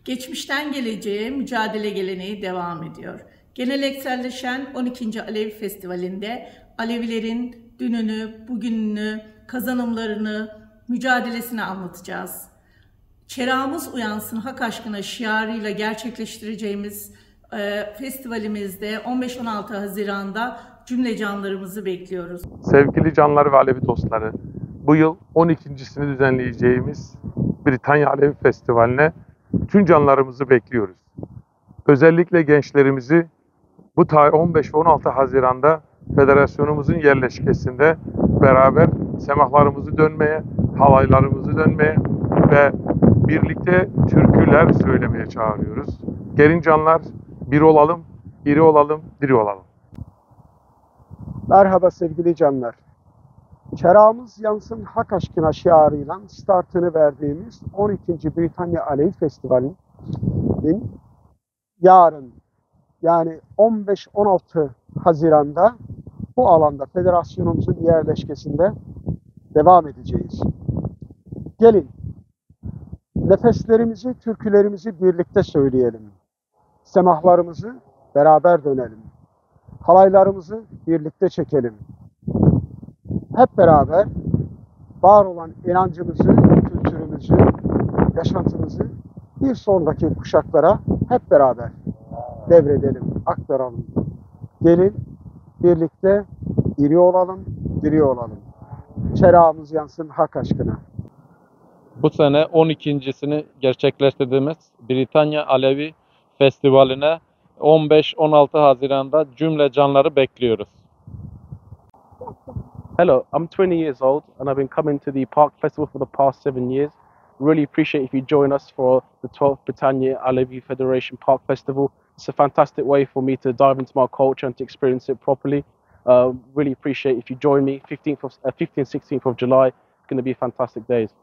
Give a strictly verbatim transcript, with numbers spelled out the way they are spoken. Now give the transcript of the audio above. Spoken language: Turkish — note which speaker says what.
Speaker 1: Geçmişten geleceğe mücadele geleneği devam ediyor. Gelenekselleşen on ikinci Alevi Festivali'nde Alevilerin dününü, bugününü, kazanımlarını, mücadelesini anlatacağız. Çerağımız uyansın hak aşkına şiarıyla gerçekleştireceğimiz e, festivalimizde on beş on altı Haziran'da cümle canlarımızı bekliyoruz.
Speaker 2: Sevgili canlar ve Alevi dostları, bu yıl on ikincisini düzenleyeceğimiz Britanya Alevi Festivali'ne bütün canlarımızı bekliyoruz. Özellikle gençlerimizi bu tarih on beş ve on altı Haziran'da federasyonumuzun yerleşkesinde beraber semahlarımızı dönmeye, halaylarımızı dönmeye ve birlikte türküler söylemeye çağırıyoruz. Gelin canlar, bir olalım, iri olalım, diri olalım.
Speaker 3: Merhaba sevgili canlar. Çerağımız yansın hak aşkına şiarıyla startını verdiğimiz on ikinci Britanya Alevi Festivali'nin yarın yani on beş on altı Haziran'da bu alanda federasyonumuzun yerleşkesinde devam edeceğiz. Gelin nefeslerimizi, türkülerimizi birlikte söyleyelim. Semahlarımızı beraber dönelim. Halaylarımızı birlikte çekelim. Hep beraber var olan inancımızı, kültürümüzü, yaşantımızı bir sonraki kuşaklara hep beraber devredelim, aktaralım. Gelin birlikte iri olalım, diri olalım. Çerağımız yansın hak aşkına.
Speaker 4: Bu sene on ikincisini gerçekleştirdiğimiz Britanya Alevi Festivali'ne on beş on altı Haziran'da cümle canları bekliyoruz.
Speaker 5: Hello, I'm twenty years old and I've been coming to the Park Festival for the past seven years. Really appreciate if you join us for the twelfth Britanya Alevi Federation Park Festival. It's a fantastic way for me to dive into my culture and to experience it properly. Uh, really appreciate if you join me fifteenth, of, uh, fifteenth, sixteenth of July. It's going to be fantastic days.